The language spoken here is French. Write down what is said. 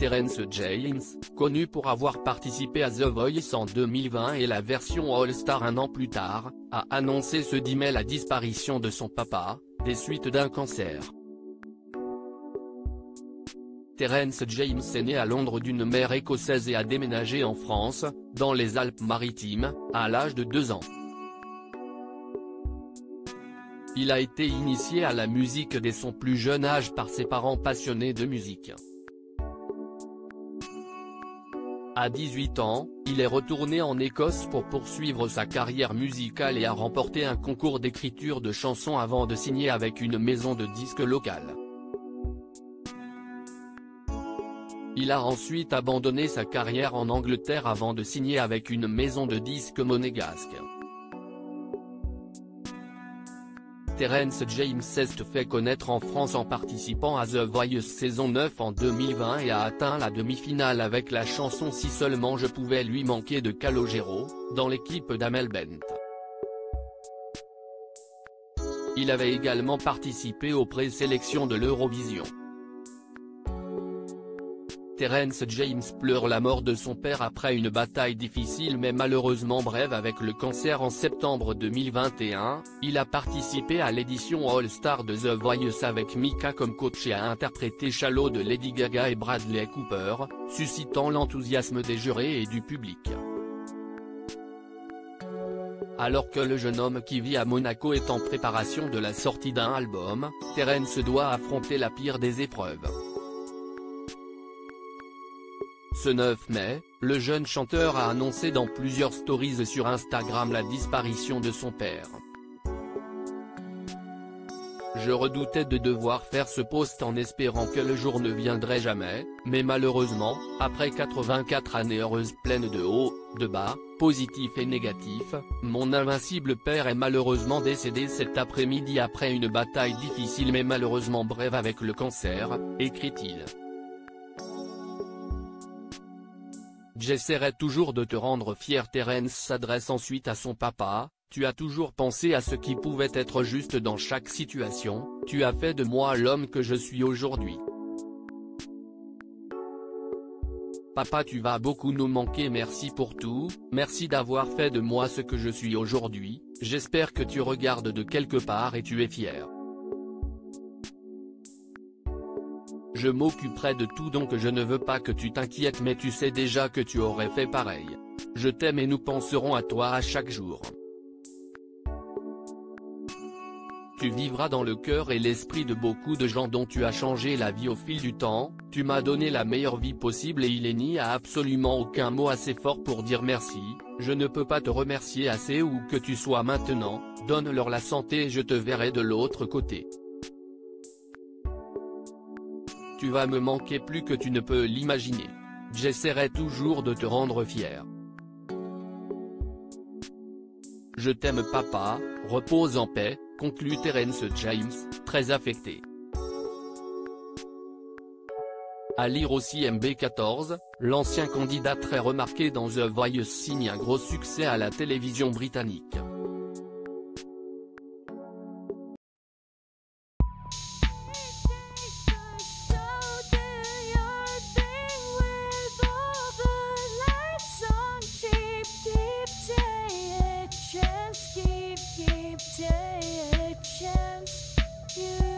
Terence James, connu pour avoir participé à The Voice en 2020 et la version All-Star un an plus tard, a annoncé ce 10 mai la disparition de son papa, des suites d'un cancer. Terence James est né à Londres d'une mère écossaise et a déménagé en France, dans les Alpes-Maritimes, à l'âge de 2 ans. Il a été initié à la musique dès son plus jeune âge par ses parents passionnés de musique. À 18 ans, il est retourné en Écosse pour poursuivre sa carrière musicale et a remporté un concours d'écriture de chansons avant de signer avec une maison de disques locale. Il a ensuite abandonné sa carrière en Angleterre avant de signer avec une maison de disques monégasque. Terence James s'est fait connaître en France en participant à The Voice saison 9 en 2020 et a atteint la demi-finale avec la chanson Si seulement je pouvais lui manquer de Calogero, dans l'équipe d'Amel Bent. Il avait également participé aux présélections de l'Eurovision. Terence James pleure la mort de son père après une bataille difficile mais malheureusement brève avec le cancer en septembre 2021, il a participé à l'édition All-Star de The Voice avec Mika comme coach et a interprété Shallow de Lady Gaga et Bradley Cooper, suscitant l'enthousiasme des jurés et du public. Alors que le jeune homme qui vit à Monaco est en préparation de la sortie d'un album, Terence doit affronter la pire des épreuves. Ce 9 mai, le jeune chanteur a annoncé dans plusieurs stories sur Instagram la disparition de son père. Je redoutais de devoir faire ce post en espérant que le jour ne viendrait jamais, mais malheureusement, après 84 années heureuses pleines de hauts, de bas, positifs et négatifs, mon invincible père est malheureusement décédé cet après-midi après une bataille difficile mais malheureusement brève avec le cancer, écrit-il. J'essaierai toujours de te rendre fier. Terence s'adresse ensuite à son papa, tu as toujours pensé à ce qui pouvait être juste dans chaque situation, tu as fait de moi l'homme que je suis aujourd'hui. Papa, tu vas beaucoup nous manquer, merci pour tout, merci d'avoir fait de moi ce que je suis aujourd'hui, j'espère que tu regardes de quelque part et tu es fier. Je m'occuperai de tout donc je ne veux pas que tu t'inquiètes mais tu sais déjà que tu aurais fait pareil. Je t'aime et nous penserons à toi à chaque jour. Tu vivras dans le cœur et l'esprit de beaucoup de gens dont tu as changé la vie au fil du temps, tu m'as donné la meilleure vie possible et il n'y a absolument aucun mot assez fort pour dire merci, je ne peux pas te remercier assez où que tu sois maintenant, donne-leur la santé et je te verrai de l'autre côté. Tu vas me manquer plus que tu ne peux l'imaginer. J'essaierai toujours de te rendre fier. Je t'aime papa, repose en paix, conclut Terence James, très affecté. À lire aussi MB14, l'ancien candidat très remarqué dans The Voice signe un gros succès à la télévision britannique. Keep taking a chance. You